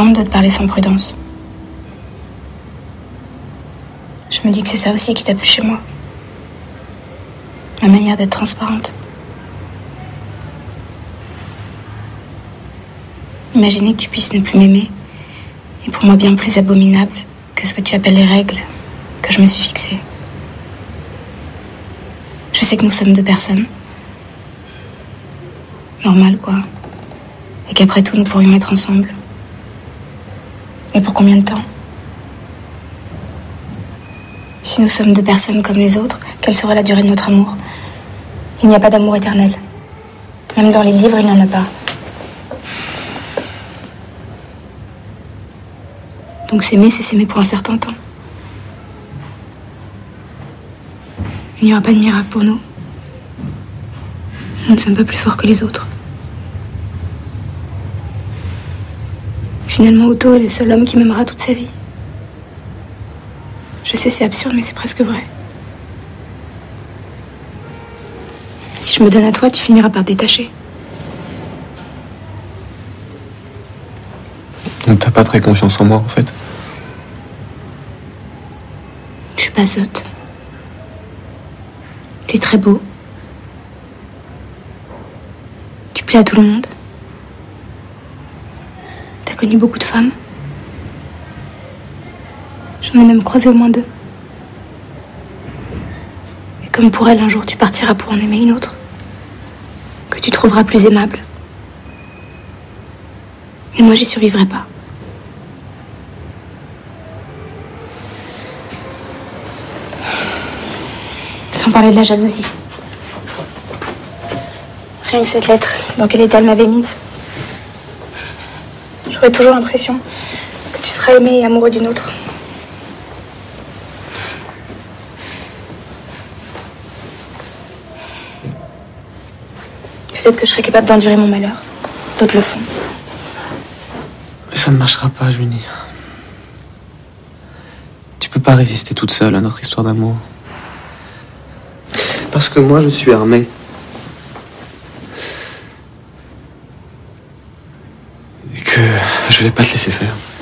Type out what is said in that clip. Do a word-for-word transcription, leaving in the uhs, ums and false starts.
honte de te parler sans prudence. Je me dis que c'est ça aussi qui t'a plu chez moi. Ma manière d'être transparente. Imaginez que tu puisses ne plus m'aimer est pour moi bien plus abominable que ce que tu appelles les règles que je me suis fixées. Je sais que nous sommes deux personnes. Normales, quoi. Et qu'après tout, nous pourrions être ensemble. Mais pour combien de temps? Si nous sommes deux personnes comme les autres, quelle sera la durée de notre amour? Il n'y a pas d'amour éternel. Même dans les livres, il n'y en a pas. Donc s'aimer, c'est s'aimer pour un certain temps. Il n'y aura pas de miracle pour nous. Nous ne sommes pas plus forts que les autres. Finalement, Otto est le seul homme qui m'aimera toute sa vie. Je sais, c'est absurde, mais c'est presque vrai. Si je me donne à toi, tu finiras par te détacher. Donc t'as pas très confiance en moi, en fait? Je suis pas sotte. T'es très beau. Tu plais à tout le monde. T'as connu beaucoup de femmes. J'en ai même croisé au moins deux. Et comme pour elle, un jour tu partiras pour en aimer une autre, que tu trouveras plus aimable. Et moi, j'y survivrai pas. Sans parler de la jalousie. Rien que cette lettre, dans quel état elle m'avait mise. J'aurais toujours l'impression que tu seras aimé et amoureux d'une autre. Peut-être que je serais capable d'endurer mon malheur. D'autres le font. Mais ça ne marchera pas, Junie. Tu peux pas résister toute seule à notre histoire d'amour. Parce que moi, je suis armé. Et que je vais pas te laisser faire.